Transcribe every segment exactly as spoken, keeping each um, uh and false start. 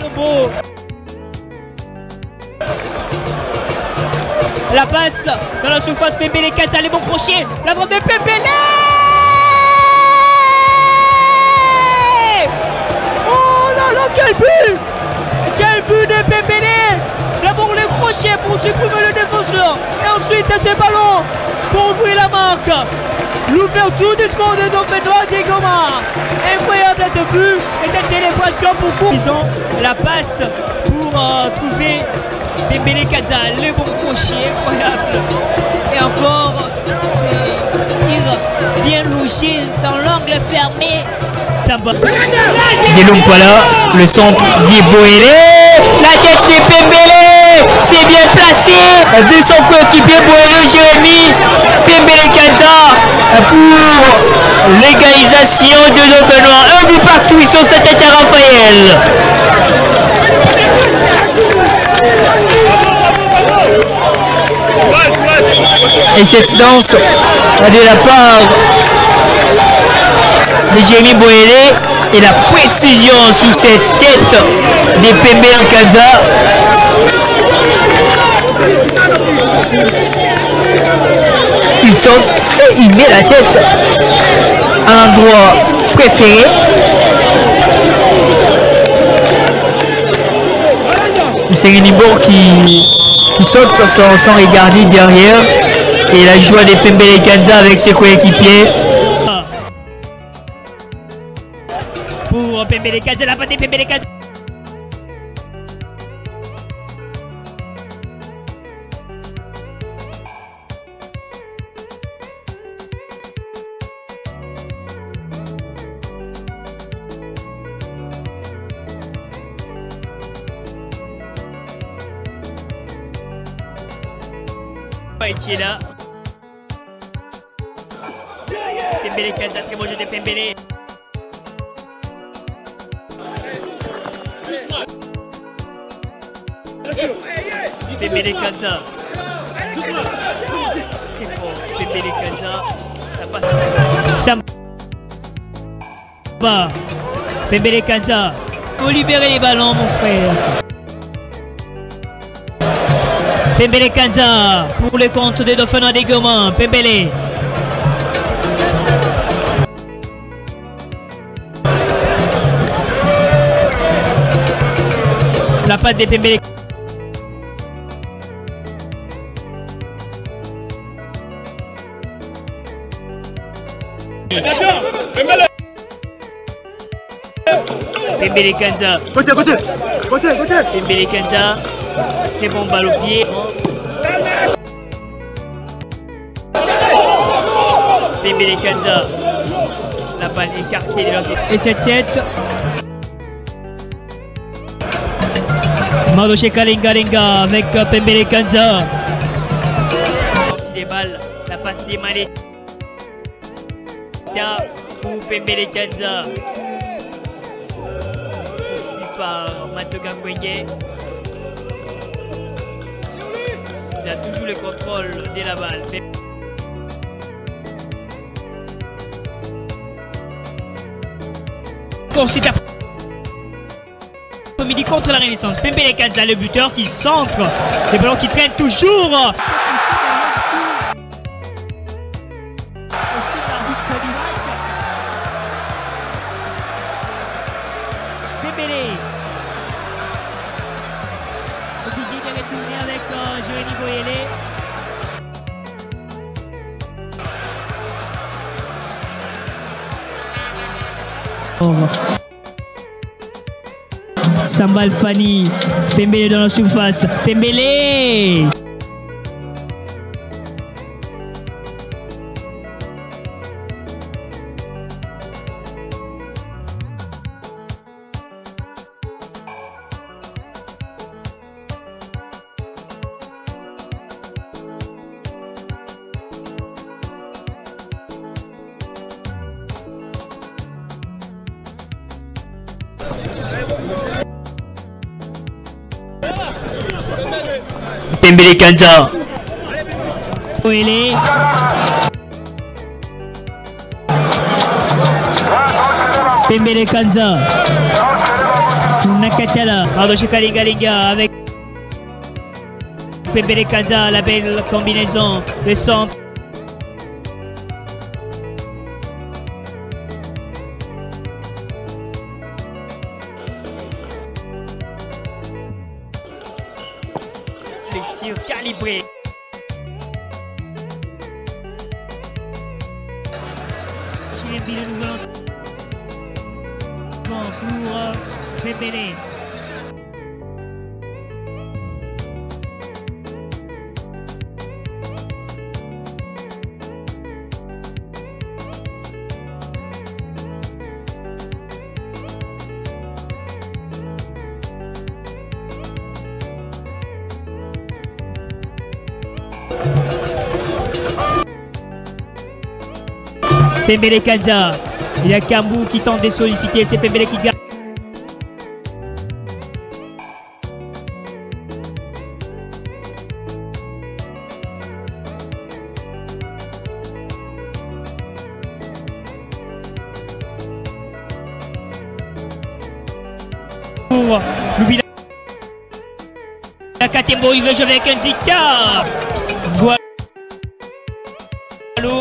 Combo. La passe dans la surface, Pembele Kadza, les bons crochets, la frappe de Pembele. Oh là là, quel but! Quel but de Pembele! D'abord le crochet pour supprimer le défenseur et ensuite ce ballon pour ouvrir la marque. L'ouverture du score de Dauphinois d'Egoma. Incroyable à ce but et cette célébration pour coup. Ils ont la passe pour euh, trouver Pembele Kadza, le bon crochet, incroyable. Et encore, c'est tir bien logé dans l'angle fermé. Yelumpala, le centre d'Iboele, la tête de Pembele, c'est bien placé de son coéquipier Boele Jérémy. Pembele Kadza pour l'égalisation de Dauphinois. Un but partout, ils sont cette tête à Raphaël. Et cette danse de la part de Jérémy Boele et la précision sur cette tête de Pembele Kadza. Il saute et il met la tête à l'endroit préféré. C'est Nibor qui, qui saute sans, sans regarder derrière. Et la joie de Pembele Kadza avec ses coéquipiers. Pour Pembele Kadza, la patte de Pembele Kadza. Qui est là. Pembele Kadza, très bon jeu de Pembele. Pembele Kadza. Très fort, Pembele Kadza. Samba. Pembele Kadza. Faut libérer les ballons, mon frère. Pembele Kadza pour le compte des Dauphinois d'Egoma. Pembele. La patte de Pembele. Pembele Kadza. Côté, côté, côté, côté. Pembele Kadza. Très bon balle au pied. Pembele Kadza. La balle écartée de l'autre. Et cette tête. Madoche Kalenga avec Pembele Kadza. Des balles. La passe des manettes. Pour Pembele Kadza. Poursuivi par Matoka Kwenge. Il a toujours le contrôle de la balle. Considère midi contre la Renaissance. Pembele Kadza, le buteur qui centre. Le ballon qui traîne toujours. Pembele. Obligé de retourner avec euh, Jérémy Boele. Oh. Sambal Fani, Pembele dans la surface, Pembele. Pembele Kadza. Boele. Pembele Kadza. Nakatala. Pardon, chez Kalingalinga avec Pembele Kanza, la belle combinaison, le centre. Le tir calibré. Chilembi le nouvel entraînement pour euh, Pembele. Pembele Kanza, il y a Kambou qui tente de solliciter, c'est Pembele qui gagne. Pour l'oubli la Katembo, il rejoue avec un Zita. Gualo.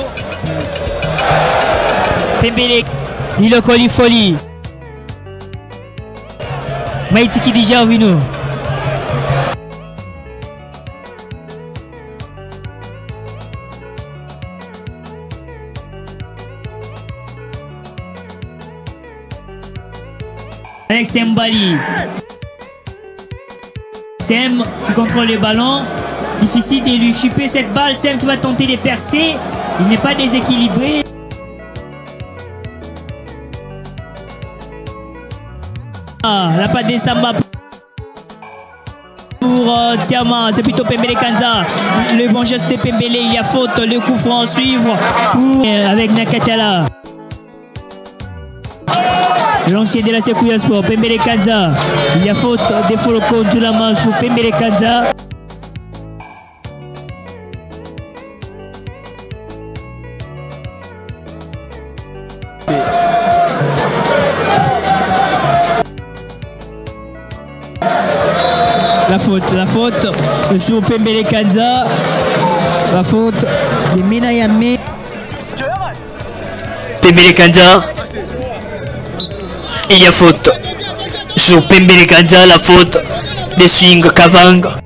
Pembele, il le colle folie. Maïti qui déjà vu nous. Avec Sembali. Sem qui contrôle le ballon. Difficile de lui chipper cette balle. Sem qui va tenter de percer. Il n'est pas déséquilibré. Ah, la patte de Samba pour euh, Tiama, c'est plutôt Pembele Kanza. Le bon geste de Pembele, il y a faute, le coup franc à suivre pour, euh, avec Nakatala. L'ancien de la Sekouya Sport, Pembele Kanza. Il y a faute, défaut le compte de la manche pour Pembele Kanza. La faute, la faute sur Pembele Kanza. La faute de Minayame. Pembele Kanza. Il y a faute sur Pembele Kanza, la faute de Swing Kavang.